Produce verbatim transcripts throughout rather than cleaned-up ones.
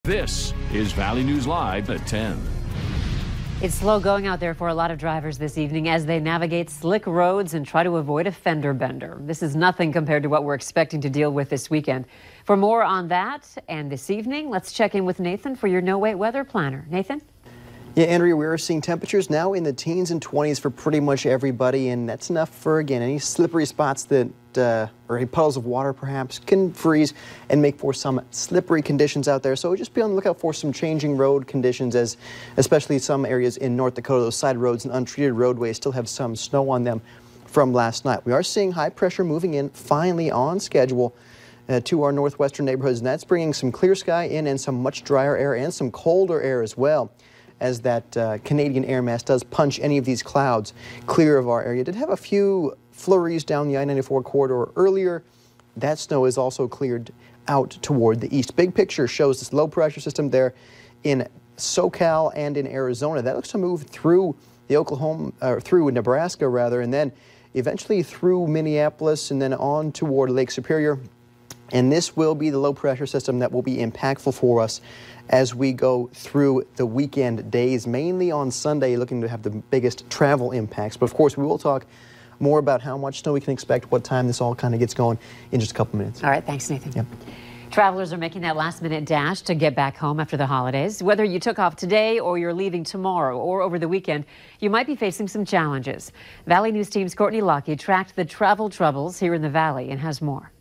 This is Valley News Live at ten. It's slow going out there for a lot of drivers this evening as they navigate slick roads and try to avoid a fender bender. This is nothing compared to what we're expecting to deal with this weekend. For more on that and this evening, let's check in with Nathan for your No Wait weather planner. Nathan? Yeah, Andrea, we are seeing temperatures now in the teens and twenties for pretty much everybody, and that's enough for, again, any slippery spots that, uh, or any puddles of water perhaps, can freeze and make for some slippery conditions out there. So just be on the lookout for some changing road conditions, as especially some areas in North Dakota, those side roads and untreated roadways still have some snow on them from last night. We are seeing high pressure moving in finally on schedule uh, to our northwestern neighborhoods, and that's bringing some clear sky in and some much drier air and some colder air as well, as that uh, Canadian air mass does punch any of these clouds clear of our area. Did have a few flurries down the I ninety-four corridor earlier. That snow is also cleared out toward the east. Big picture shows this low pressure system there in SoCal and in Arizona. That looks to move through the Oklahoma, or through Nebraska rather, and then eventually through Minneapolis and then on toward Lake Superior. And this will be the low pressure system that will be impactful for us as we go through the weekend days, mainly on Sunday, looking to have the biggest travel impacts. But of course, we will talk more about how much snow we can expect, what time this all kind of gets going in just a couple minutes. All right, thanks, Nathan. Yep. Travelers are making that last-minute dash to get back home after the holidays. Whether you took off today or you're leaving tomorrow or over the weekend, you might be facing some challenges. Valley News Team's Courtney Lockie tracked the travel troubles here in the Valley and has more.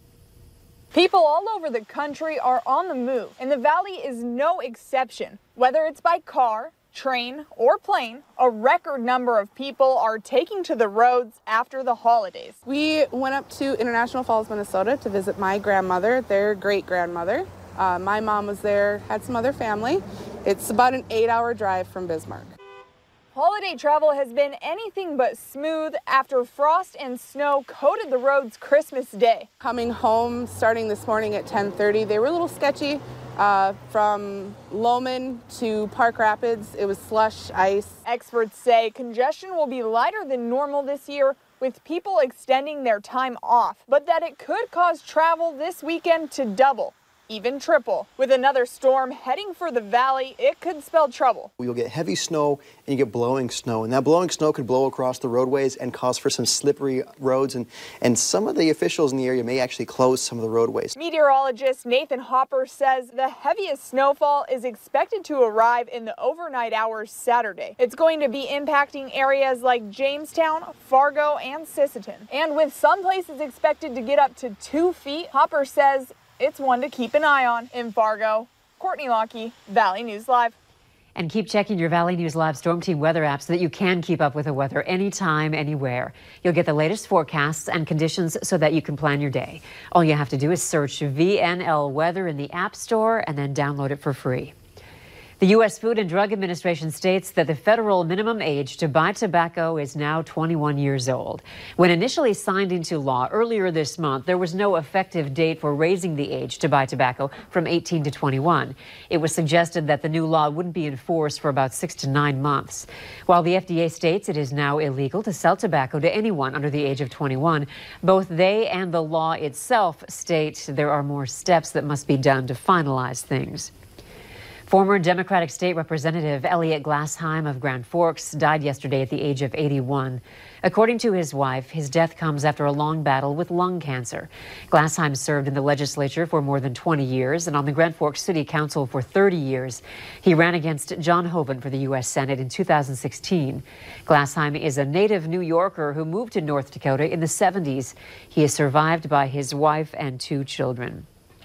People all over the country are on the move, and the Valley is no exception. Whether it's by car, train, or plane, a record number of people are taking to the roads after the holidays. We went up to International Falls, Minnesota to visit my grandmother, their great-grandmother. Uh, my mom was there, had some other family. It's about an eight-hour drive from Bismarck. Holiday travel has been anything but smooth after frost and snow coated the roads Christmas Day. Coming home starting this morning at ten thirty, they were a little sketchy. Uh, from Lowman to Park Rapids, it was slush, ice. Experts say congestion will be lighter than normal this year, with people extending their time off, but that it could cause travel this weekend to double, even triple. With another storm heading for the Valley, it could spell trouble. You'll get heavy snow and you get blowing snow, and that blowing snow could blow across the roadways and cause for some slippery roads, and, and some of the officials in the area may actually close some of the roadways. Meteorologist Nathan Hopper says the heaviest snowfall is expected to arrive in the overnight hours Saturday. It's going to be impacting areas like Jamestown, Fargo, and Sisseton. And with some places expected to get up to two feet, Hopper says it's one to keep an eye on. In Fargo, Courtney Lockie, Valley News Live. And keep checking your Valley News Live Storm Team weather app so that you can keep up with the weather anytime, anywhere. You'll get the latest forecasts and conditions so that you can plan your day. All you have to do is search V N L Weather in the App Store and then download it for free. The U S Food and Drug Administration states that the federal minimum age to buy tobacco is now twenty-one years old. When initially signed into law earlier this month, there was no effective date for raising the age to buy tobacco from eighteen to twenty-one. It was suggested that the new law wouldn't be enforced for about six to nine months. While the F D A states it is now illegal to sell tobacco to anyone under the age of twenty-one, both they and the law itself state there are more steps that must be done to finalize things. Former Democratic State Representative Elliot Glassheim of Grand Forks died yesterday at the age of eighty-one. According to his wife, his death comes after a long battle with lung cancer. Glassheim served in the legislature for more than twenty years and on the Grand Forks City Council for thirty years. He ran against John Hoeven for the U S Senate in two thousand sixteen. Glassheim is a native New Yorker who moved to North Dakota in the seventies. He is survived by his wife and two children.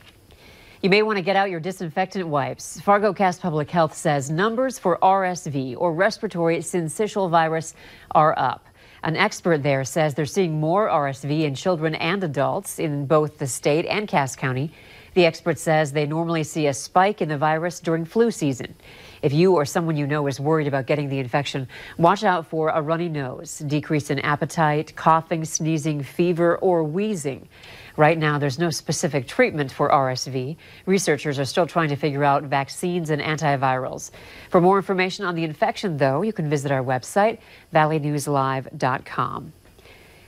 You may want to get out your disinfectant wipes. Fargo Cast Public Health says numbers for R S V, or respiratory syncytial virus, are up. An expert there says they're seeing more R S V in children and adults in both the state and Cass County. The expert says they normally see a spike in the virus during flu season. If you or someone you know is worried about getting the infection, watch out for a runny nose, decrease in appetite, coughing, sneezing, fever, or wheezing. Right now, there's no specific treatment for R S V. Researchers are still trying to figure out vaccines and antivirals. For more information on the infection, though, you can visit our website, valley news live dot com.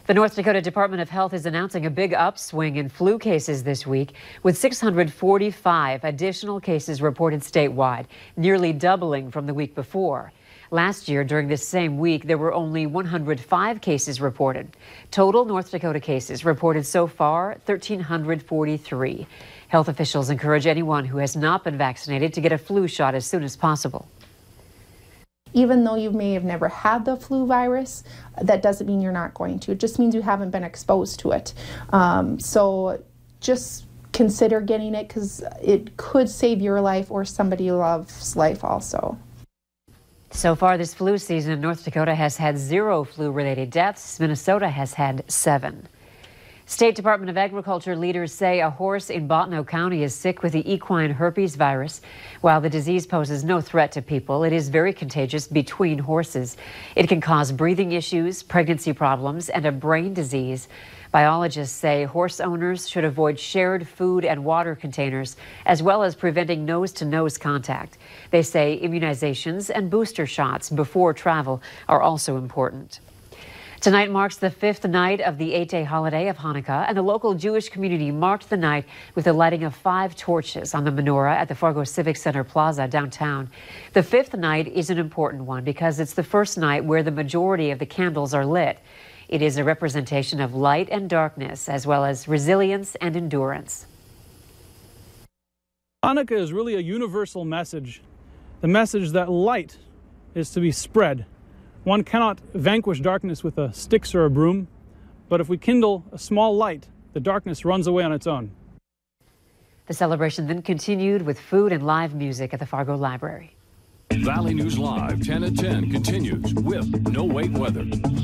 The North Dakota Department of Health is announcing a big upswing in flu cases this week, with six hundred forty-five additional cases reported statewide, nearly doubling from the week before. Last year, during this same week, there were only one hundred five cases reported. Total North Dakota cases reported so far, one thousand three hundred forty-three. Health officials encourage anyone who has not been vaccinated to get a flu shot as soon as possible. Even though you may have never had the flu virus, that doesn't mean you're not going to. It just means you haven't been exposed to it. Um, so just consider getting it, because it could save your life or somebody you love's life also. So far this flu season, North Dakota has had zero flu-related deaths. Minnesota has had seven. State Department of Agriculture leaders say a horse in Bottineau County is sick with the equine herpes virus. While the disease poses no threat to people, it is very contagious between horses. It can cause breathing issues, pregnancy problems, and a brain disease. Biologists say horse owners should avoid shared food and water containers, as well as preventing nose-to-nose contact. They say immunizations and booster shots before travel are also important. Tonight marks the fifth night of the eight-day holiday of Hanukkah, and the local Jewish community marked the night with the lighting of five torches on the menorah at the Fargo Civic Center Plaza downtown. The fifth night is an important one because it's the first night where the majority of the candles are lit. It is a representation of light and darkness, as well as resilience and endurance. Hanukkah is really a universal message, the message that light is to be spread. One cannot vanquish darkness with a sticks or a broom, but if we kindle a small light, the darkness runs away on its own. The celebration then continued with food and live music at the Fargo Library. Valley News Live ten at ten continues with No Wait Weather.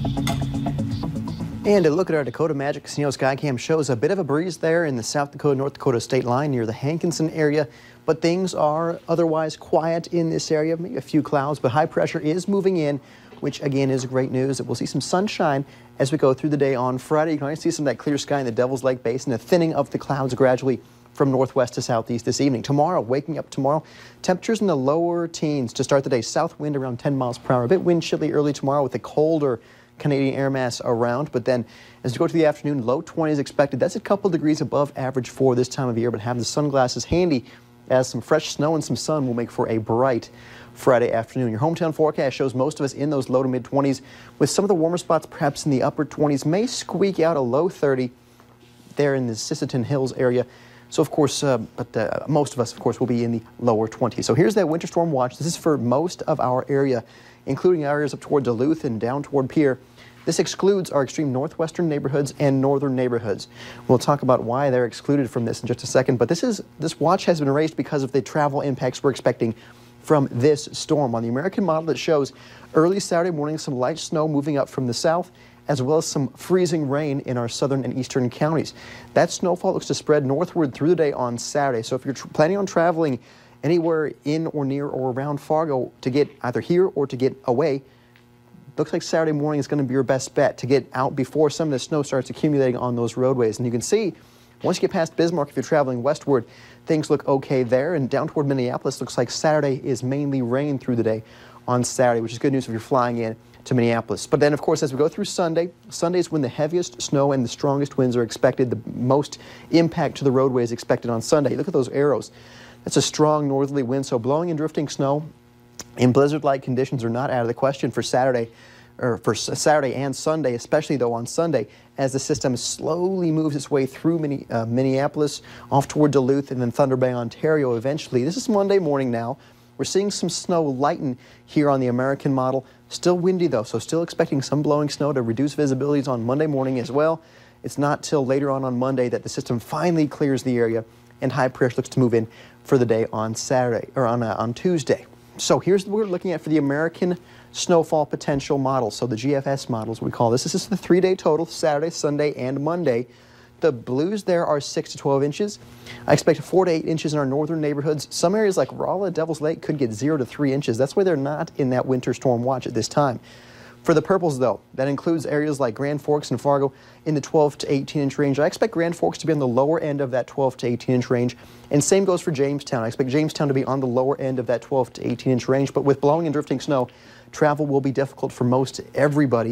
And a look at our Dakota Magic Casino Skycam shows a bit of a breeze there in the South Dakota-North Dakota state line near the Hankinson area, but things are otherwise quiet in this area. Maybe a few clouds, but high pressure is moving in, which again is great news. We'll see some sunshine as we go through the day on Friday. You can already see some of that clear sky in the Devil's Lake Basin, a thinning of the clouds gradually from northwest to southeast this evening. Tomorrow, waking up tomorrow, temperatures in the lower teens to start the day. South wind around ten miles per hour. A bit wind chilly early tomorrow with a colder Canadian air mass around, but then as you go to the afternoon, low twenties expected. That's a couple degrees above average for this time of year, but have the sunglasses handy as some fresh snow and some sun will make for a bright Friday afternoon. Your hometown forecast shows most of us in those low to mid twenties, with some of the warmer spots perhaps in the upper twenties. May squeak out a low thirty there in the Sisseton Hills area. So of course, uh, but uh, most of us, of course, will be in the lower twenties. So here's that winter storm watch. This is for most of our area, including areas up toward Duluth and down toward Pierre. This excludes our extreme northwestern neighborhoods and northern neighborhoods. We'll talk about why they're excluded from this in just a second, but this is this watch has been raised because of the travel impacts we're expecting from this storm. On the American model, it shows early Saturday morning some light snow moving up from the south, as well as some freezing rain in our southern and eastern counties. That snowfall looks to spread northward through the day on Saturday. So if you're tr planning on traveling anywhere in or near or around Fargo to get either here or to get away, looks like Saturday morning is going to be your best bet to get out before some of the snow starts accumulating on those roadways. And you can see, once you get past Bismarck, if you're traveling westward, things look okay there. And down toward Minneapolis, looks like Saturday is mainly rain through the day on Saturday, which is good news if you're flying in to Minneapolis. But then, of course, as we go through Sunday, Sunday is when the heaviest snow and the strongest winds are expected. The most impact to the roadway is expected on Sunday. Look at those arrows. That's a strong northerly wind, so blowing and drifting snow in blizzard-like conditions are not out of the question for Saturday, or for Saturday and Sunday, especially though on Sunday, as the system slowly moves its way through Minne uh, Minneapolis, off toward Duluth, and then Thunder Bay, Ontario eventually. This is Monday morning now. We're seeing some snow lighten here on the American model. Still windy though, so still expecting some blowing snow to reduce visibilities on Monday morning as well. It's not till later on on Monday that the system finally clears the area and high pressure looks to move in for the day on Saturday, or on, uh, on Tuesday. So here's what we're looking at for the American snowfall potential model. So the G F S model is what we call this. This is the three-day total, Saturday, Sunday, and Monday. The blues there are six to twelve inches. I expect four to eight inches in our northern neighborhoods. Some areas like Rolla, Devil's Lake could get zero to three inches. That's why they're not in that winter storm watch at this time. For the purples, though, that includes areas like Grand Forks and Fargo in the twelve to eighteen inch range. I expect Grand Forks to be on the lower end of that twelve to eighteen inch range. And same goes for Jamestown. I expect Jamestown to be on the lower end of that twelve to eighteen inch range. But with blowing and drifting snow, travel will be difficult for most everybody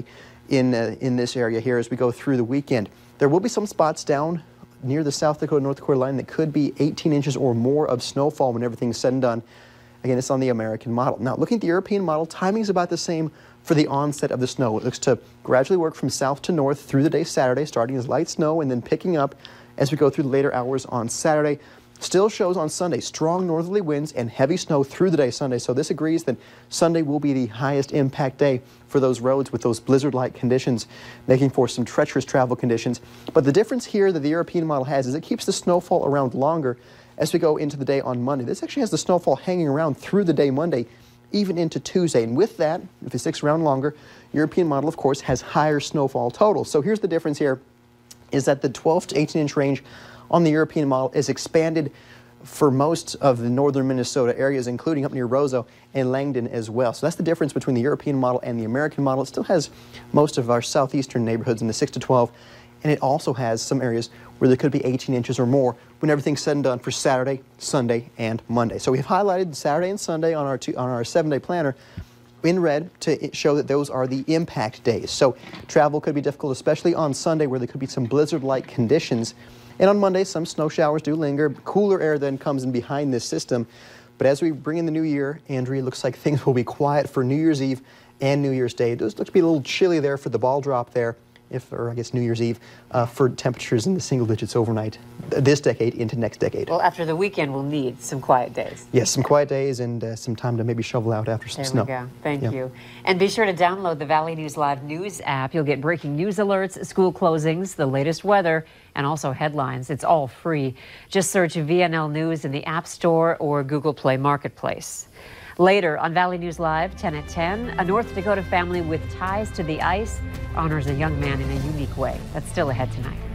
in, uh, in this area here as we go through the weekend. There will be some spots down near the South Dakota, North Dakota line that could be eighteen inches or more of snowfall when everything's said and done. Again, it's on the American model. Now, looking at the European model, timing's about the same for the onset of the snow. It looks to gradually work from south to north through the day Saturday, starting as light snow and then picking up as we go through the later hours on Saturday. Still shows on Sunday strong northerly winds and heavy snow through the day Sunday. So this agrees that Sunday will be the highest impact day for those roads with those blizzard-like conditions, making for some treacherous travel conditions. But the difference here that the European model has is it keeps the snowfall around longer as we go into the day on Monday. This actually has the snowfall hanging around through the day Monday, even into Tuesday. And with that, if it sticks around longer, European model, of course, has higher snowfall totals. So here's the difference here, is that the twelve to eighteen inch range on the European model is expanded for most of the northern Minnesota areas, including up near Roseau and Langdon as well. So that's the difference between the European model and the American model. It still has most of our southeastern neighborhoods in the six to twelve, and it also has some areas where there could be eighteen inches or more when everything's said and done for Saturday, Sunday, and Monday. So we've highlighted Saturday and Sunday on our two, on our seven-day planner in red to show that those are the impact days. So travel could be difficult, especially on Sunday where there could be some blizzard-like conditions. And on Monday, some snow showers do linger. Cooler air then comes in behind this system. But as we bring in the new year, Andrea, it looks like things will be quiet for New Year's Eve and New Year's Day. It does look to be a little chilly there for the ball drop there, if, or I guess New Year's Eve, uh, for temperatures in the single digits overnight this decade into next decade. Well, after the weekend, we'll need some quiet days. Yes, some quiet days and uh, some time to maybe shovel out after some there snow. There we go. Thank yeah. you. And be sure to download the Valley News Live News app. You'll get breaking news alerts, school closings, the latest weather, and also headlines. It's all free. Just search V N L News in the App Store or Google Play Marketplace. Later on Valley News Live, ten at ten, a North Dakota family with ties to the ice honors a young man in a unique way. That's still ahead tonight.